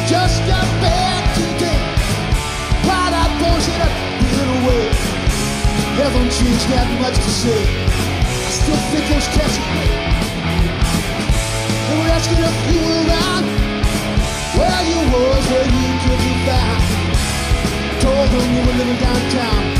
just got back today. Why that bullshit up in a way? Haven't changed that much to say. I still think those cats are great. They were asking if you were around, where you was, where you could be found. Told them you were living downtown.